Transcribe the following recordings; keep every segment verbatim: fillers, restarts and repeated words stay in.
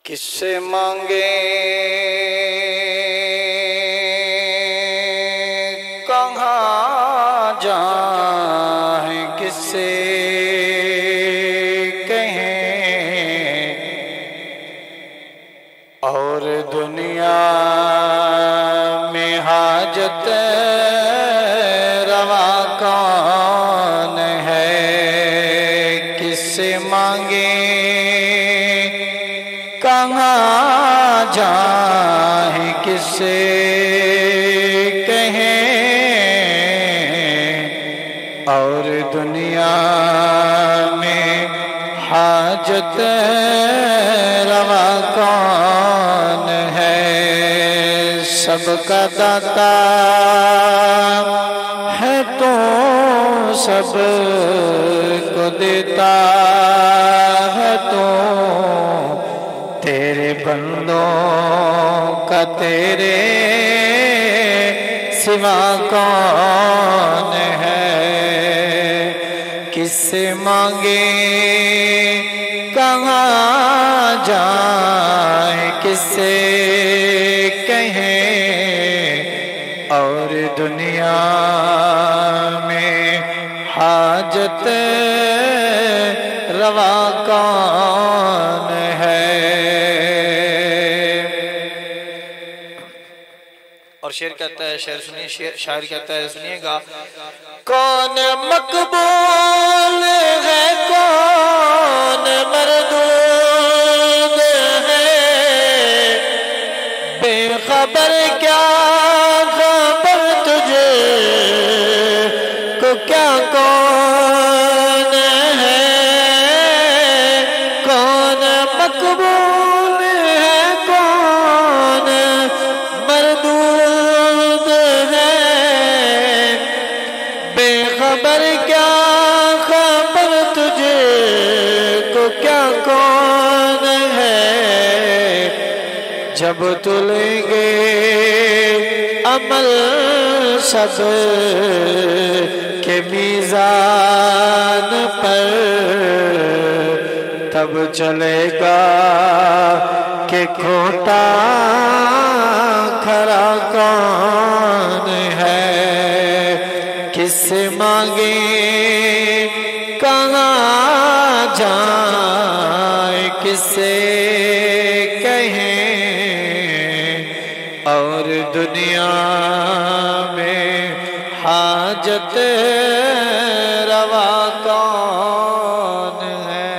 کس سے مانگے کہاں جائیں، کس سے کہیں، اور دنیا میں حاجت روا کون ہے، کس سے مانگے کہاں جائیں، کس سے کہیں، اور دنیا میں حاجت روا کون ہے۔ سب کا داتا ہے تو سب کو دیتا ہے تو، تیرے بندوں کا تیرے سوا کون ہے، کس سے مانگے کہاں جائیں، کس سے کہیں، اور دنیا میں حاجت روا کون ہے۔ اور شعر کہتا ہے، شعر سنیے، شاعر کہتا ہے، سنیے گا، کون مقبول ہے کون مردود ہے، بے خبر کیا خبر تجھے کو کیا کون ہے، کون مقبول ہے کون مردود ہے، بے خبر کیا خبر تجھے کو کیا کون ہے، جب تلیں گے عمل سب کے میزان پر، تب چلے گا کہ کھوٹا کھرا کون ہے، کس سے مانگے کہاں جائیں، کس سے کہیں، اور دنیا میں حاجت روا کون ہے۔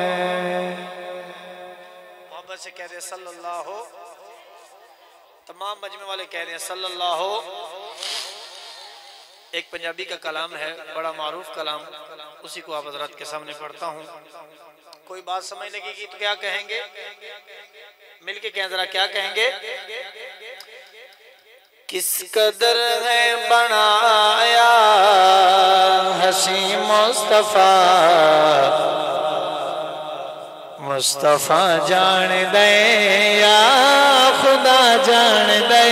محبت سے کہہ رہے ہیں صلی اللہ ہو، تمام مجمع والے کہہ رہے ہیں صلی اللہ ہو۔ ایک پنجابی کا کلام ہے، بڑا معروف کلام، اسی کو آپ حضرات کے سامنے پڑھتا ہوں، کوئی بات سمجھ لگے گی تو کیا کہیں گے، مل کے کہیں ذرا، کیا کہیں گے، کس قدر ہے بنایا حسین مصطفیٰ، مصطفیٰ جان دے یا خدا جان دے،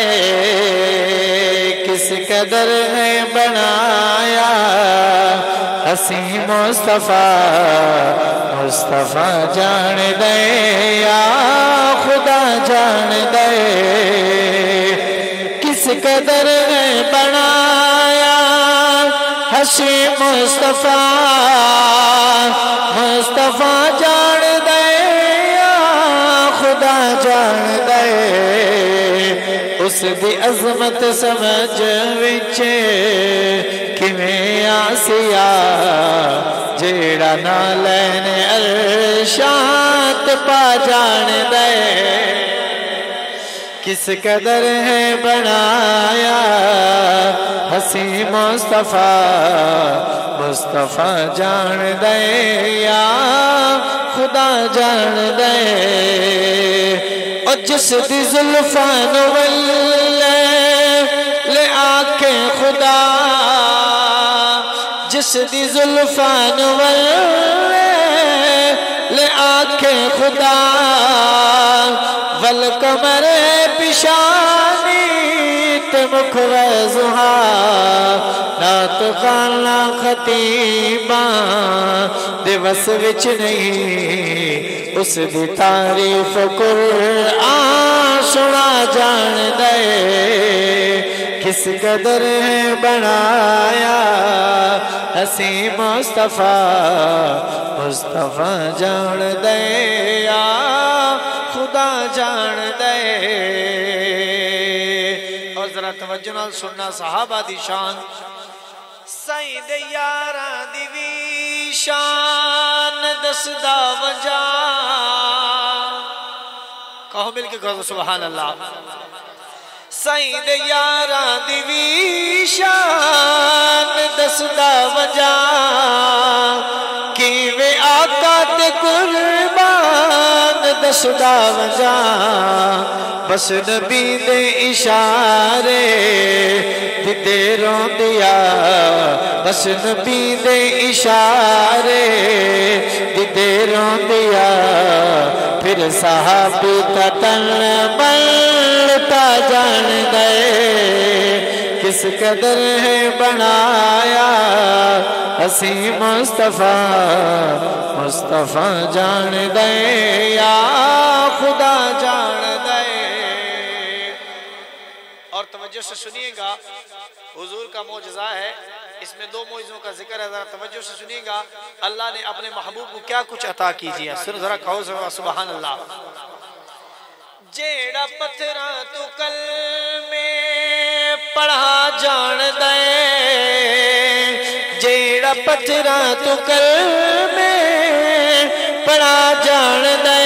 کس قدر ہے بنایا حسین مصطفیٰ، مصطفیٰ جان دے یا خدا جان دے، کس قدر ہے بنایا حسین مصطفیٰ، مصطفیٰ جان دے یا خدا جان دے، اس دی عظمت سمجھ وچے کیویں آسیا، جیڑا نہ لینے عرشات پا جان دے، کس قدر ہے بنایا حسین مصطفیٰ، مصطفیٰ جان دے یا خدا جان دے، اور جس دی زلفان واللے لے آنکھیں خدا، جس دی زلفان واللے لے آنکھیں خدا، والقمر پیشانی تے مکھوے زہا، نات خانہ خطیباں دے وس وچ نہیں، اس دی تعریف قرآن سنا جان دے کس قدر ہے بنایا حسین مصطفیٰ مصطفیٰ جان دے یا خدا جان دے اور ذرا توجہ نال سننا صحابہ دی شان سائیں دے یاراں دی وی شان دسدا وجہ کہو مل کے کہو سبحان اللہ سائیں دے یاراں دی وی شان دسدا وجہ کیویں آقا تے قربان دسدا وجہ بس نبی دے اشارے دے رون دیا بس نبی دے اشارے دے رون دیا پھر صحابی تا تن ملتا جان دے کس قدر ہے بنایا حسین مصطفیٰ مصطفیٰ جان دے یا خدا جان دے اور توجہ سے سنیے گا حضور کا معجزہ ہے اس میں دو معجزوں کا ذکر ہے ذرا توجہ سے سنیے گا اللہ نے اپنے محبوب کو کیا کچھ عطا کیجئے سن ذرا کہو سبحان اللہ جیڑا پتھراں تو کل میں پڑھا جان دے جیڑا پتھراں تو کل میں پڑھا جان دے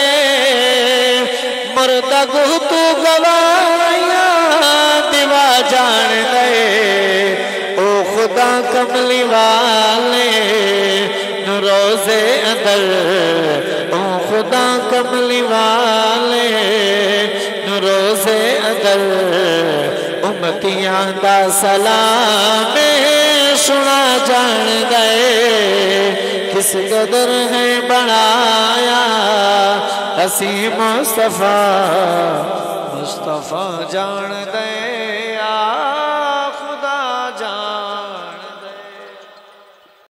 مردہ گو تو گوایا دیوا جان دے او خدا کملی والے نو روزے اندر او خدا کملی والے نو روزے اندر امتیاں دا سلام سنا جان دے کس قدر ہے بنایا حسین مصطفیٰ مصطفیٰ جان دے